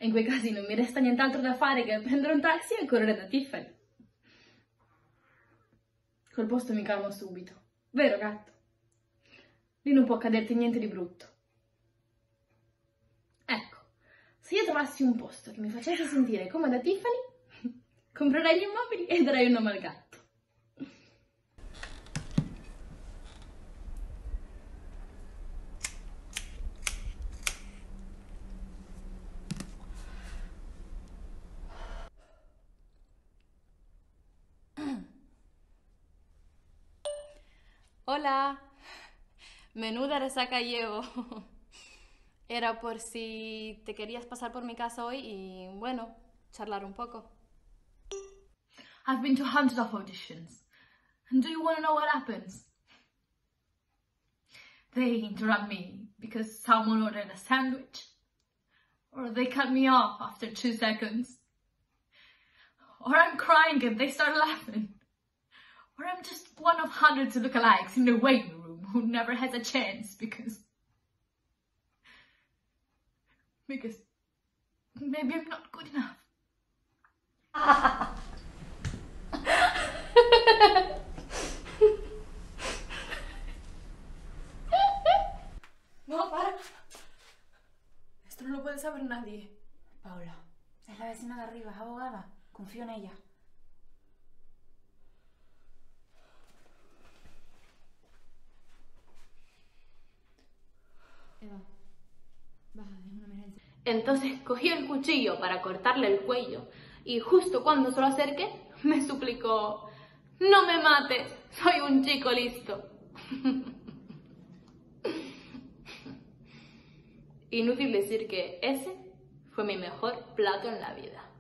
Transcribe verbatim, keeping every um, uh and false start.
In quei casi non mi resta nient'altro da fare che prendere un taxi e correre da Tiffany. Quel posto mi calmo subito. Vero, gatto? Lì non può accaderti niente di brutto. Ecco, se io trovassi un posto che mi facesse sentire come da Tiffany, comprerei gli immobili e darei un nome al gatto. Hola, menuda resaca llevo. Era por si te querías pasar por mi casa hoy y, bueno, charlar un poco. I've been to hundreds of auditions. And do you want to know what happens? They interrupt me because someone ordered a sandwich. Or they cut me off after two seconds. Or I'm crying and they start laughing. Or I'm just one of hundreds of lookalikes in the waiting room who never has a chance because... Because maybe I'm not good enough. No, para. Esto no lo puede saber nadie. Paula, es la vecina de arriba, es abogada. Confío en ella. Eva, baja, es una emergencia. Entonces cogió el cuchillo para cortarle el cuello y justo cuando se lo acerqué me suplicó: «No me mates, soy un chico listo». Inútil decir que ese fue mi mejor plato en la vida.